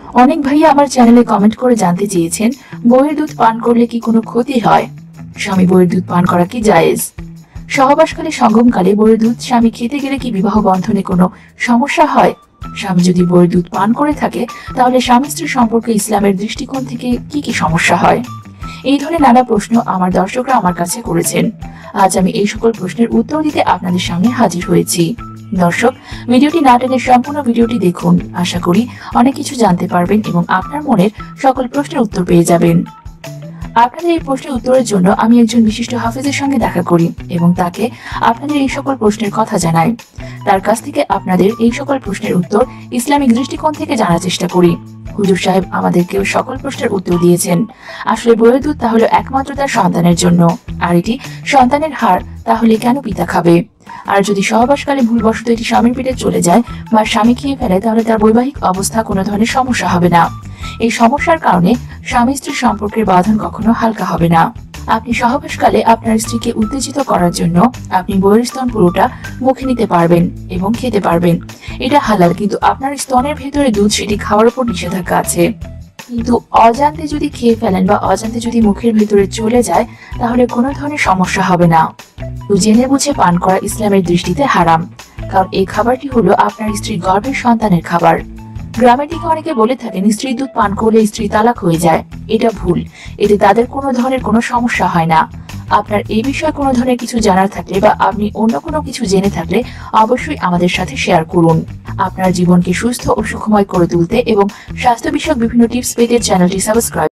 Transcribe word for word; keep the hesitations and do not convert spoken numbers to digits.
অনেক ভাইয়া আমার চ্যানেলে কমেন্ট করে জানতে চেয়েছেন, বইয়ের দুধ পান করলে কি কোনো ক্ষতি হয়? স্বামী বইয়ের দুধ পান করা কি জায়েজ? সহবাসকালে সঙ্গমকালে বইয়ের দুধ স্বামী খেতে গেলে কি বিবাহ বন্ধনে কোনো সমস্যা হয়? স্বামী যদি বইয়ের দুধ পান করে থাকে, তাহলে স্বামী স্ত্রীর সম্পর্কে ইসলামের দৃষ্টিকোণ থেকে কি কি সমস্যা হয়? এই ধরনের নানা প্রশ্ন আমার দর্শকরা আমার কাছে করেছেন। আজ আমি এই সকল প্রশ্নের উত্তর দিতে আপনাদের সামনে হাজির হয়েছি। দর্শক, ভিডিওটি না টেনে সম্পূর্ণ ভিডিওটি দেখুন। আশা করি অনেক কিছু জানতে পারবেন এবং আপনার মনের সকল প্রশ্নের উত্তর পেয়ে যাবেন। আপনাদের এই প্রশ্নের উত্তরের জন্য আমি একজন বিশিষ্ট হাফেজের সঙ্গে দেখা করি এবং তাকে আপনাদের এই সকল প্রশ্নের কথা জানাই। তার কাছ থেকে আপনাদের এই সকল প্রশ্নের উত্তর ইসলামিক দৃষ্টিকোণ থেকে জানার চেষ্টা করি। হুজুর সাহেব আমাদেরকেও সকল প্রশ্নের উত্তর দিয়েছেন। আসলে বইয়ের দুধ তাহলে একমাত্র তার সন্তানের জন্য, আর এটি সন্তানের হার, তাহলে কেন পিতা খাবে? আর যদি সহবাসকালে ভুলবশত এটি স্বামীর পেটে চলে যায় বা স্বামী খেয়ে ফেলে, তাহলে তার বৈবাহিক অবস্থা কোনো ধরনের সমস্যা হবে না। এই সমস্যার কারণে স্বামী স্ত্রীর সম্পর্কের বাঁধন কখনো হালকা হবে না। আপনি সহবাসকালে আপনার স্ত্রীকে উত্তেজিত করার জন্য আপনি বইয়ের স্তন পুরোটা মুখে নিতে পারবেন এবং খেতে পারবেন। এটা হালাল, কিন্তু আপনার স্তনের ভেতরে দুধ সেটি খাওয়ার উপর নিষেধাজ্ঞা আছে। কিন্তু অজান্তে যদি খেয়ে ফেলেন বা অজান্তে যদি মুখের ভেতরে চলে যায়, তাহলে কোনো ধরনের সমস্যা হবে না। তো জেনে বুঝে পান করা ইসলামের দৃষ্টিতে হারাম, কারণ এই খাবারটি হলো আপনার স্ত্রীর গর্ভের সন্তানের খাবার। গ্রামের দিকে অনেকে বলে থাকেন স্ত্রীর দুধ পান করলে স্ত্রী তালাক হয়ে যায়। এটা ভুল। এতে তাদের কোনো ধরনের কোনো সমস্যা হয় না। আপনার এই বিষয়ে কোনো ধরনের কিছু জানার থাকলে বা আপনি অন্য কোনো কিছু জেনে থাকলে অবশ্যই আমাদের সাথে শেয়ার করুন। আপনার জীবনকে সুস্থ ও সুখময় করে তুলতে এবং স্বাস্থ্য বিষয়ক বিভিন্ন টিপস পেতে চ্যানেলটি সাবস্ক্রাইব